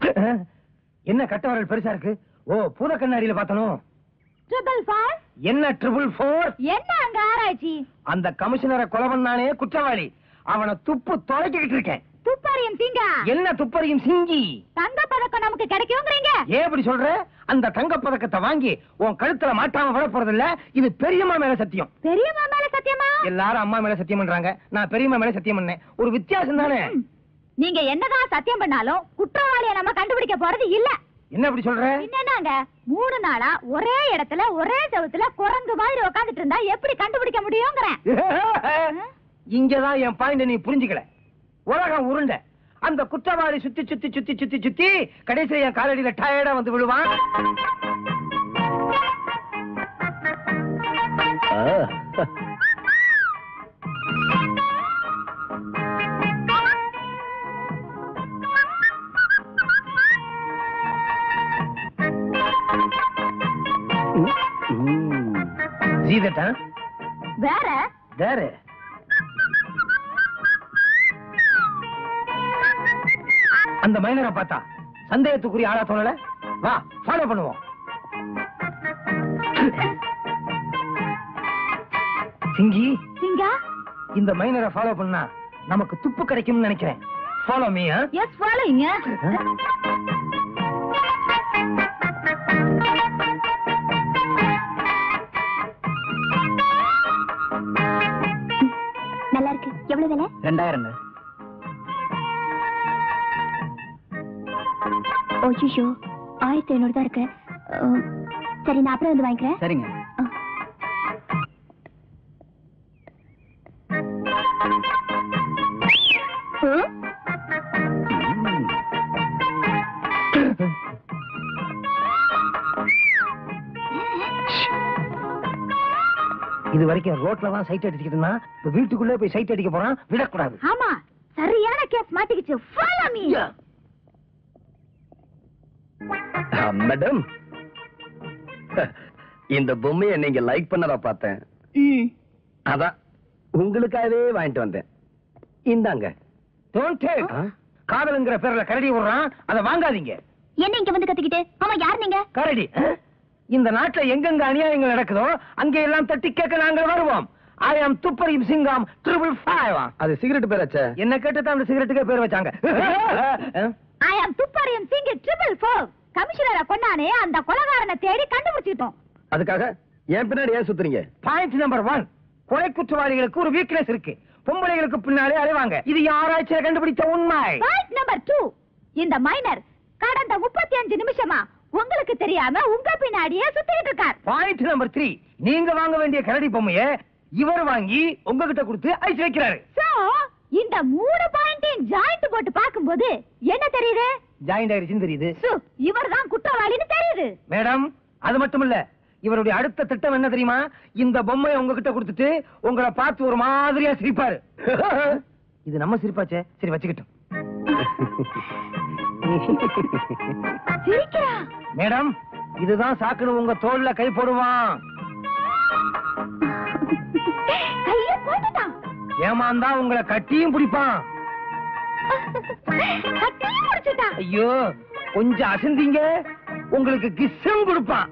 என்ன கட்ட வரல் பெருசா இருக்கு? ஓ, பூத கண்ணாடியில பார்த்தனும். 555 என்ன 444? என்ன அங்க ஆராய்ச்சி? அந்த கமிஷனரை கொலை பண்ணானே குற்றவாளி, அவனை துப்பு தொலைக்கிட்டு இருக்கேன். துப்பறியும் சிங்கா? என்ன துப்பறியும் சிங்கி? தங்க பதக்கம் நமக்கு கிடைக்கும்ங்கறீங்க? ஏன் இப்படி சொல்ற? அந்த தங்க பதக்கத்தை வாங்கி உன் கழுத்துல மாட்டாம விட போறது இல்ல. இது பெரியம்மா மேல சத்தியம். பெரியம்மா மேல சத்தியமா? எல்லாரும் அம்மா மேல சத்தியம் பண்றாங்க, நான் பெரியம்மா மேல சத்தியம் பண்ணேன். ஒரு வித்தியாசம் தானே? நீங்க என்னதான் சத்தியம் பண்ணாலும் குற்றவாளியை நம்ம கண்டுபிடிக்க போறது இல்ல. என்ன இப்படி சொல்ற? என்னங்க 3 நாளா ஒரே இடத்துல ஒரே செவுத்துல குரங்கு மாதிரி உட்கார்ந்துட்டு இருந்தா எப்படி கண்டுபிடிக்க முடியும்ங்கறேன். இங்கதான் என் பாயிண்ட் நீ புரிஞ்சுக்கல. உலகம் உருண்டை. அந்த குற்றவாளி சுத்தி சுத்தி சுத்தி சுத்தி சுத்தி கடைசியா என் காலடியில டயர்டா வந்து விழுவான். ஜீதட்டா வேற வேற அந்த மைனரை பார்த்தா சந்தேகத்துக்குரிய ஆளா தோணல. வா, ஃபாலோ பண்ணுவோம். சிங்கி, சிங்கா, இந்த மைனரை ஃபாலோ பண்ணா நமக்கு துப்பு கிடைக்கும்னு நினைக்கிறேன். Follow me. Yes, following. நல்லா இருக்கு. எவ்வளவு விலை? 2000. ஓய்யோ, 1500 தான் இருக்கு. சரி, நான் அப்புறம் வந்து வாங்கிக்கிறேன். சரிங்க. இது வரைக்கும் ரோட்ல தான் சைட் அடிச்சுக்கிட்டு இருந்தா, இப்ப வீட்டுக்குள்ளே போய் சைட் அடிக்க போறான். விடக்கூடாது. ஆமா, சரியான கேஸ் மாட்டிக்கிச்சு. Follow me. மேடம், இந்த பொம்மையை நீங்க லைக் பண்ணதா பார்த்தேன். அதான் உங்களுக்காகவே வாங்கிட்டு வந்தேன். இந்தாங்க. Don't take. காதலுங்கிற பேர்ல கரடி விடுறான், அதை வாங்காதீங்க. என்ன இங்க வந்து கத்திக்கிட்டு? ஆமா, யார் நீங்க? கரடி. இந்த நாட்டுல எங்கெங்க அநியாயங்கள் நடக்குதோ அங்கே எல்லாம் தட்டி கேட்க நாங்கள் வருவோம். I am துப்பறியும் சிங்கம் 555. அது சிகரெட் பேராச்சே. என்ன கேட்டுதான் அந்த சிகரெட்டுக்கே பேர் வச்சாங்க. I am துப்பறியும் சிங்க 444. கமிஷனரை கொண்டானே அந்த கொலைகாரனை தேடி கண்டுபிடிச்சிட்டோம். அதுக்காக என் பின்னாடி ஏன் சுத்துறீங்க? பாயிண்ட் நம்பர் 1, கொலை குற்றவாளிகளுக்கு ஒரு வீக்னஸ் இருக்கு. பொம்பளைகளுக்கு பின்னாலே அலைவாங்க. இது யாராச்சும் கண்டுபிடித்த உண்மை. பாயிண்ட் நம்பர் 2, இந்த மைனர் கடந்த 35 நிமிஷமா உங்களுக்கு தெரியாம உங்க பின்னாடியே சுத்திட்டு இருக்கார். பாயிண்ட் நம்பர் 3, நீங்க வாங்க வேண்டிய கரடி பொம்மையை இவர் வாங்கி உங்ககிட்ட கொடுத்து ஐஸ் வைக்கிறாரு. சோ இந்த 3 பாயிண்டையும் ஜாயிண்ட் போட்டு பாக்கும்போது என்ன தெரியுது? ஜாயிண்ட் ஆயிருச்சுன்னு தெரியுது. இவர்தான் குற்றவாளின்னு தெரியுது. மேடம், அது மட்டும் இல்ல, இவருடைய அடுத்த திட்டம் என்ன தெரியுமா? இந்த பொம்மையை உங்ககிட்ட கொடுத்துட்டு உங்களை பார்த்து ஒரு மாதிரியா சிரிப்பாரு. இது நம்ம சிரிப்பாச்சே, சரி வச்சுக்கிட்டோம். மேடம், இதுதான் சாக்குன்னு உங்க தோல்ல கை போடுவான். கைய போட்டுட்டான். ஏமாந்தா உங்களை கட்டியும் பிடிப்பான். கட்டியும் பிடிச்சிட்டான். ஐயோ, கொஞ்சம் அசந்தீங்க, உங்களுக்கு கிஸ்ஸும் கொடுப்பான்.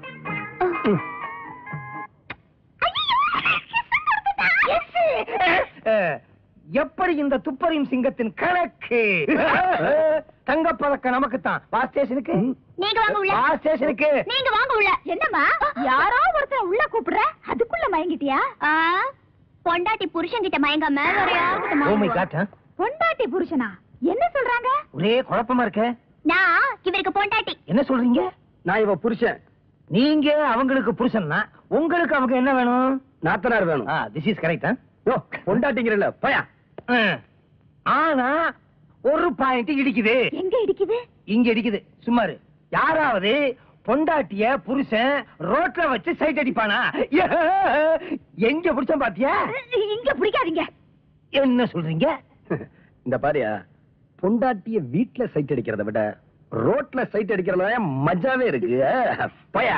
எப்படி இந்த துப்பறியும் சிங்கத்தின் கணக்கு? தங்கப்பதக்கம் நமக்குத்தான். வா ஸ்டேஷனுக்கு. நீங்க வாங்க உள்ள. வா ஸ்டேஷனுக்கு. நீங்க வாங்க உள்ள. என்னம்மா, யாரோ ஒருத்தர் உள்ள கூப்பிடுற, அதுக்குள்ள மயங்கிட்டியா? பொண்டாட்டி புருஷன் கிட்ட மயங்காம வேற யார்கிட்ட ஓ மை மயங்குவா? காட். பொண்டாட்டி புருஷனா? என்ன சொல்றாங்க? ஒரே குழப்பமா இருக்க. நான் இவருக்கு பொண்டாட்டி. என்ன சொல்றீங்க? நான் இவ புருஷன். நீங்க அவங்களுக்கு புருஷன்னா உங்களுக்கு அவங்க என்ன வேணும்? நாத்தனார் வேணும். This is correct. யோ, பொண்டாட்டிங்கறல பயா. ஆனா ஒரு பாயிண்ட் இடிக்குது. எங்க இடிக்குது? இங்க இடிக்குது. சும்மாரு. யாராவது பொண்டாட்டிய புருஷன் ரோட்ல வச்சு சைட் அடிப்பானா? எங்க புடிச்ச பாத்தியா? இங்க பிடிக்காதீங்க. என்ன சொல்றீங்க? இந்த பாரியா, பொண்டாட்டிய வீட்ல சைட் அடிக்கிறத விட ரோட்ல சைட் அடிக்கிறதுல மஜாவே இருக்கு. பயா.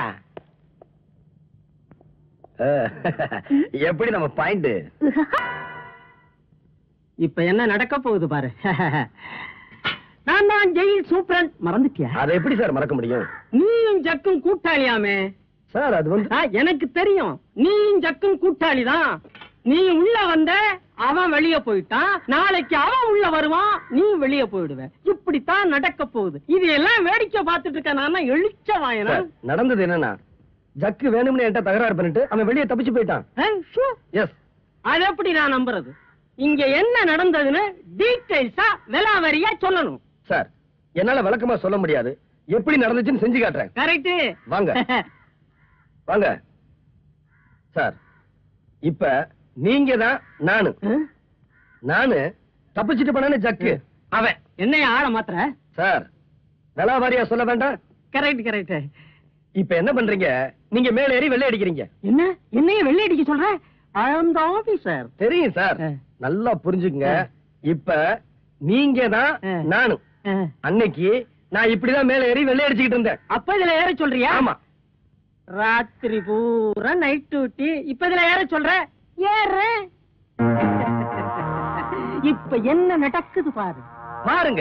எப்படி நம்ம பாயிண்ட்? இப்ப என்ன நடக்க போகுது பாரு. நான் தான் ஜெயில் சூப்பரண்ட். மறந்துட்டியா? அதை எப்படி சார் மறக்க முடியும்? நீயும் ஜக்கும் கூட்டாளியாமே சார். அது வந்து எனக்கு தெரியும். நீயும் ஜக்கும் கூட்டாளிதான். நீ உள்ள வந்த, அவன் வெளியே போயிட்டான். நாளைக்கு அவன் உள்ள வருவான், நீ வெளியே போயிடுவ. இப்படித்தான் நடக்க போகுது. இது எல்லாம் வேடிக்கை பார்த்துட்டு இருக்க நான் எழுச்ச வாயனா. நடந்தது என்னன்னா, ஜக்கு வேணும்னு என்கிட்ட தகராறு பண்ணிட்டு அவன் வெளியே தப்பிச்சு போயிட்டான். எஸ். அது எப்படி நான் நம்புறது? இங்க என்ன நடந்ததுன்னு டீடைல்ஸா விலாவரியா சொல்லணும். சார், என்னால விளக்கமா சொல்ல முடியாது. எப்படி நடந்துச்சுன்னு செஞ்சு காட்டுறேன். கரெக்ட். வாங்க வாங்க சார். இப்ப நீங்க தான் நானு தப்பிச்சுட்டு போனானே ஜக்கு, அவன். என்னைய ஆள மாத்திர சார், விலாவாரியா சொல்ல வேண்டாம். Correct correct. இப்ப என்ன பண்றீங்க? நீங்க மேல ஏறி வெள்ளை அடிக்கிறீங்க. என்ன என்னைய வெள்ளை அடிக்க சொல்ற? I am the officer. தெரியும் சார், நல்லா புரிஞ்சுக்குங்க. இப்ப நீங்க தான் நானும். அன்னைக்கு நான் இப்படிதான் மேல ஏறி வெள்ளை அடிச்சுக்கிட்டு இருந்தேன். அப்ப இதுல ஏற சொல்றியா? ஆமா. ராத்திரி பூரா நைட் டியூட்டி. இப்ப இதுல ஏற சொல்ற? ஏறேன். இப்ப என்ன நடக்குது பாரு. பாருங்க.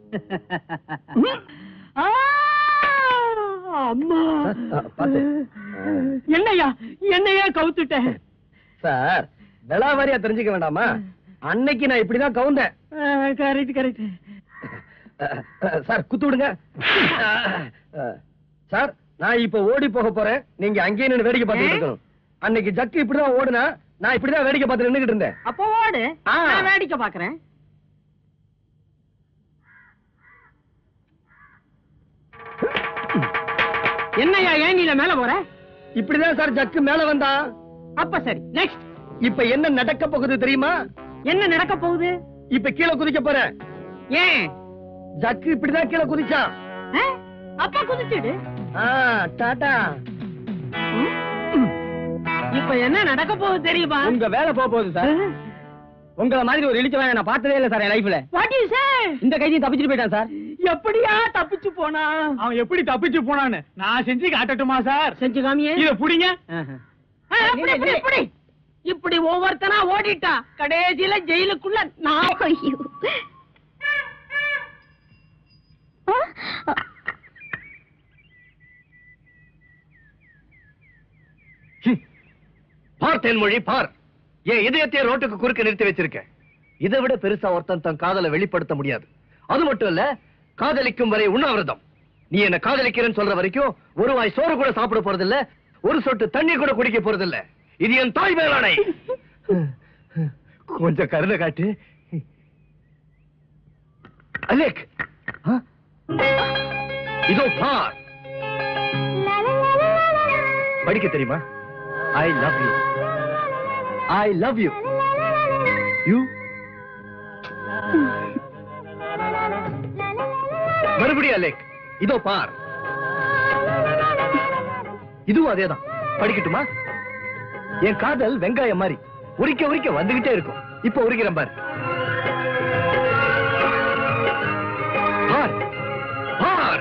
அம்மா, பாத்து. என்னையா என்னையா கவுத்துட்டேன். சார், விலாவாரியா தெரிஞ்சுக்க வேண்டாமா? அன்னைக்கு நான் இப்படிதான் கவுந்தேன். Correct correct. சார், குத்து விடுங்க. சார், நான் இப்ப ஓடி போக போறேன். நீங்க அங்கேயே நின்னு வேடிக்கை பார்த்துட்டு இருக்கணும். அன்னைக்கு ஜக்கு இப்படிதான் ஓடுனா, நான் இப்படிதான் வேடிக்கை பார்த்து நின்னுகிட்டு இருந்தேன். அப்போ ஓடு, நான் வேடிக்கை பாக்குறேன். என்னையா ஏன் நீல மேல போற? இப்படிதான் சார் ஜக்கு மேல வந்தா. அப்ப சரி, நெக்ஸ்ட். இப்ப என்ன நடக்க போகுது தெரியுமா? என்ன நடக்க போகுது? இப்ப கீழே குதிக்க போறேன். ஏன்? ஜக்கு இப்படிதான் கீழே குதிச்சான். அப்பா குதிச்சிடு. டாடா. இப்ப என்ன நடக்க போகுது தெரியுமா? உங்க வேலை போக போகுது சார். உங்கள மாதிரி ஒரு இழிச்சவன் நான் பார்த்ததே இல்ல சார் என் லைஃப்ல. What you say? இந்த கைதி தப்பிச்சிட்டு போயிட்டான் சார். எப்படியா தப்பிச்சு போனா? அவன் எப்படி தப்பிச்சு போனான்னு நான் செஞ்சு காட்டட்டுமா சார்? செஞ்சு காமியே. இத புடிங்க. இப்படி ஒவ்வொருத்தனா ஓடிட்டா கடைசியில ஜெயிலுக்குள்ள நான். பார் தென்மொழி, பார். என் இதயத்தை ரோட்டுக்கு குறுக்க நிறுத்தி வச்சிருக்க. இதை விட பெருசா ஒருத்தன் தன் காதலை வெளிப்படுத்த முடியாது. அது மட்டும் இல்ல, காதலிக்கும் வரை உண்ணாவிரதம். நீ என்ன காதலிக்கிறேன்னு சொல்ற வரைக்கும் ஒரு வாய் சோறு கூட சாப்பிட போறதில்ல, ஒரு சொட்டு தண்ணி கூட குடிக்க போறதில்ல. இது என் தாய் மேலானை. கொஞ்சம் கருணை காட்டு அலேக். இதோ பார். படிக்க தெரியுமா? I love you. I love you. You? மறுபடியும் அலேக். இதோ பார். இதுவும் அதேதான். படிக்கட்டுமா? என் காதல் வெங்காயம் மாதிரி உரிக்க உரிக்க வந்துகிட்டே இருக்கும். இப்ப உரிக்கிறேன் பார். பார் பார்.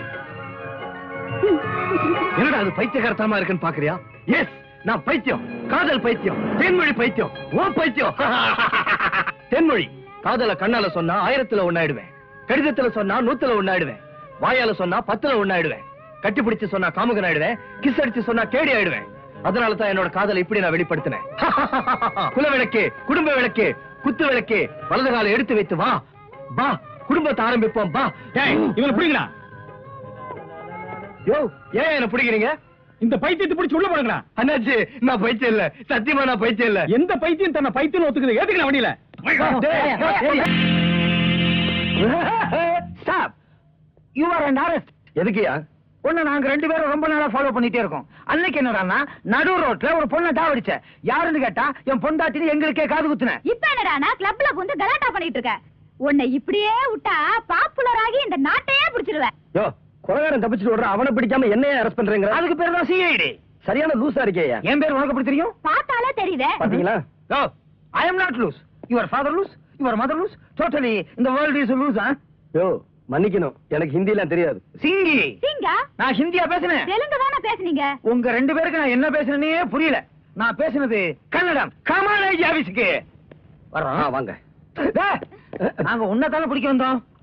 என்னடா அது பைத்தியகாரத்தனமா இருக்குன்னு பாக்குறியா? எஸ், நான் பைத்தியம். காதல் பைத்தியம். தென்மொழி பைத்தியம். ஓ பைத்தியம். தென்மொழி, காதல கண்ணால சொன்னா 1000ல ஒண்ணாயிடுவேன். கடிதத்துல சொன்னா 100ல ஒண்ணாயிடுவேன். வாயால சொன்னா 10ல ஒண்ணாயிடுவேன். கட்டிப்பிடிச்சு சொன்னா காமுகன் ஆயிடுவேன். கிஸ் அடிச்சு சொன்னா கேடி ஆயிடுவேன். அதனாலதான் என்னோட காதலை இப்படி நான் வெளிப்படுத்தினேன். குல விளக்கு, குடும்ப விளக்கு, குத்து விளக்கு, வலது காலை எடுத்து வைத்து வா. வா, குடும்பத்தை ஆரம்பிப்போம். வா. இவனை பிடிக்கிறா. யோ, ஏன் என்ன பிடிக்கிறீங்க? இந்த பைத்தியத்தை பிடிச்சு உள்ள போடுங்களா. அண்ணாச்சி, நான் பைத்தியம் இல்ல. சத்தியமா நான் பைத்தியம் இல்ல. எந்த பைத்தியம் தன்னை பைத்தியம் ஒத்துக்குது? ஏத்துக்கலாம் வண்டியில. Stop. You are under arrest. எதுக்குயா? பொண்ணை நாங்க 2 பேரும் ரொம்ப நாளா ஃபாலோ பண்ணிட்டே இருக்கோம். அன்னைக்கு என்னடான்னா, நடு ரோட்ல ஒரு பொண்ணை தாவடிச்ச. யாருன்னு கேட்டா என் பொண்டாட்டின்னு எங்களுக்கே காது குத்துன. இப்ப என்னடானா கிளப்ல வந்து கலாட்டா பண்ணிட்டு இருக்க. உன்னை இப்படியே விட்டா பாப்புலர் ஆகி இந்த நாட்டையே பிடிச்சிருவேன். யோ, கொலைகாரன் தப்பிச்சுட்டு ஓடுற அவனை பிடிக்காம என்னைய அரெஸ்ட் பண்றீங்க? அதுக்கு பேர் தான் சிஐடி. சரியான லூசா இருக்கேயா. என் பேர் உனக்கு எப்படி தெரியும்? பார்த்தாலே தெரியுதே. பாத்தீங்களா? No, I am not loose. Your father loose, your mother loose. Totally, the world is loose, huh? யோ, மன்னிக்கணும், எனக்கு ஹிந்தி எல்லாம் தெரியாது. சிங்கி. சிங்கா? நான் ஹிந்தியா பேசுனேன். தெலுங்கு தானே பேசுனீங்க? உங்க 2 பேருக்கு நான் என்ன பேசுனேனே புரியல. நான் பேசுனது கன்னடம். கமாலேஜ் ஆபீஸ்க்கு. வரோம். வாங்க. நாங்க உன்னை தானே பிடிக்க வந்தோம்.